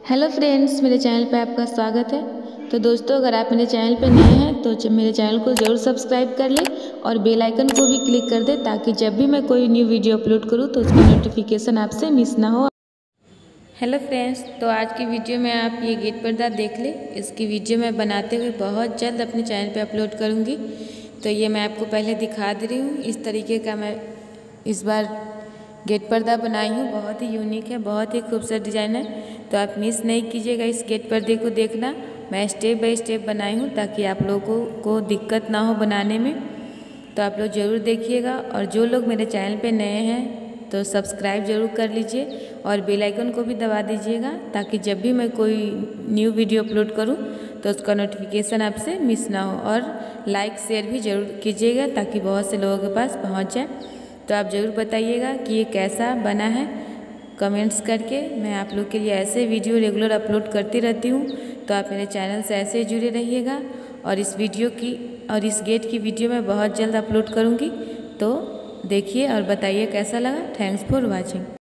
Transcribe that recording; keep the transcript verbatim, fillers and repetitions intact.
Hello friends, मेरे channel पे आपका स्वागत है। तो दोस्तों, अगर आप मेरे चैनल पे नए हैं तो च- मेरे चैनल को ज़रूर सब्सक्राइब कर लें और बेल आइकन को भी क्लिक कर दें, ताकि जब भी मैं कोई न्यू वीडियो अपलोड करूं तो उसका नोटिफिकेशन आपसे मिस ना हो। हेलो फ्रेंड्स, तो आज की वीडियो में आप ये गेट पर्दा देख लें। इसकी वीडियो मैं बनाते हुए बहुत जल्द अपने चैनल पे अपलोड करूँगी। तो ये मैं आपको पहले दिखा दे रही हूँ। इस तरीके का मैं इस बार गेट पर्दा बनाई हूँ। बहुत ही यूनिक है, बहुत ही खूबसूरत डिज़ाइन है। तो आप मिस नहीं कीजिएगा इस गेट पर्दे को देखना। मैं स्टेप बाय स्टेप बनाई हूँ ताकि आप लोगों को दिक्कत ना हो बनाने में। तो आप लोग ज़रूर देखिएगा, और जो लोग मेरे चैनल पे नए हैं तो सब्सक्राइब ज़रूर कर लीजिए और बेल आइकन को भी दबा दीजिएगा, ताकि जब भी मैं कोई न्यू वीडियो अपलोड करूँ तो उसका नोटिफिकेशन आपसे मिस ना हो। और लाइक शेयर भी ज़रूर कीजिएगा ताकि बहुत से लोगों के पास पहुँच जाए। तो आप ज़रूर बताइएगा कि ये कैसा बना है कमेंट्स करके। मैं आप लोग के लिए ऐसे वीडियो रेगुलर अपलोड करती रहती हूँ, तो आप मेरे चैनल से ऐसे जुड़े रहिएगा। और इस वीडियो की और इस गेट की वीडियो मैं बहुत जल्द अपलोड करूँगी। तो देखिए और बताइए कैसा लगा। Thanks for watching.